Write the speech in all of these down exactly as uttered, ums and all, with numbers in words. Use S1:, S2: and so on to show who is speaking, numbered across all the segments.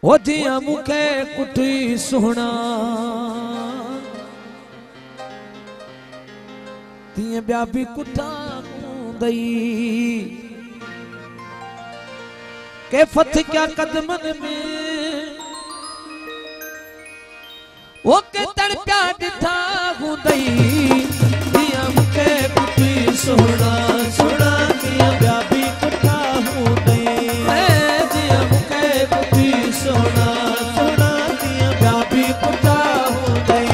S1: ओ जिया मुखे कुटी सोना तिया ब्या भी कुटा दई के फत क्या कदमन में वो के तड़प्या दिठा हूं दई दिया मुखे कुटी सोना सोना दिया ब्या भी कुटा हूं दई दिया मुखे कुटी सोना सोना दिया ब्या भी कुटा हूं दई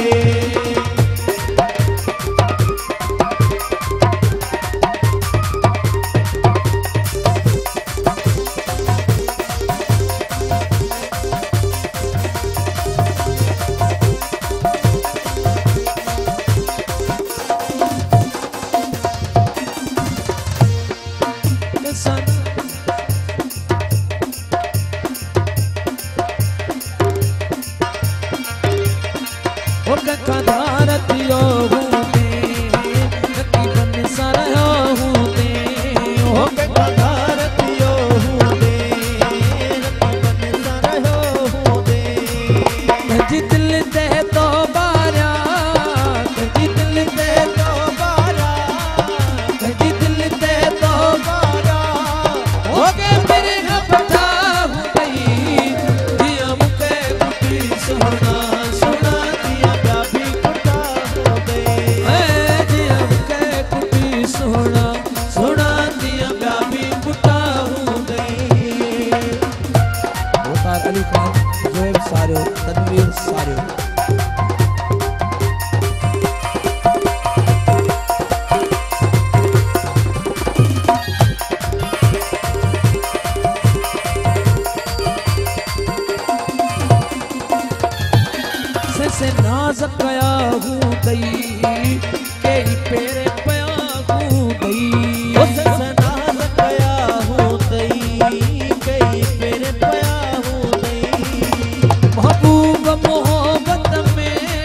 S1: से नाज कया हूँ दई कई पेरे पया हूँ दई से नाज कया हूँ दई कई पेरे पया हूँ दई महबूब मोहब्बत में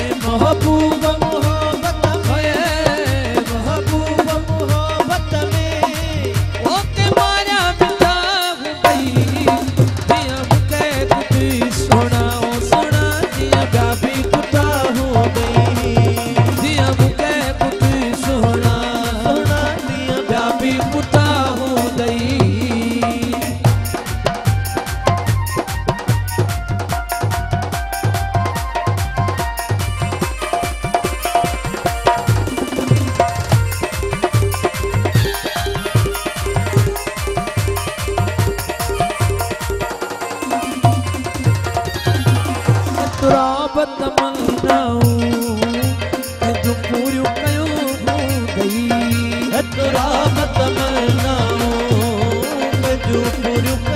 S1: महबूब मोहब्बत में महबूब मोहब्बत में ओके मारा बिता हूँ दई दिया मुके कुटी सोना सोना दिया ब्या भी कुटा हो गई दिया मुके कुटी सोना सोना दिया ब्या भी कुटा हो गई तुराबत मनाऊं जो पूरी कयो हो गई तुराबत मनाऊं जो पूरी